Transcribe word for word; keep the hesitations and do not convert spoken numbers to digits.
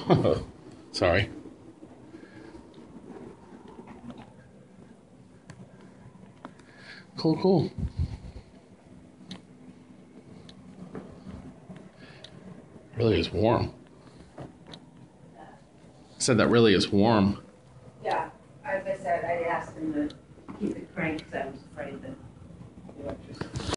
Sorry. Cool, cool. Really is warm. I said that really is warm. Yeah, as I said, I asked him to keep it cranked because I was afraid that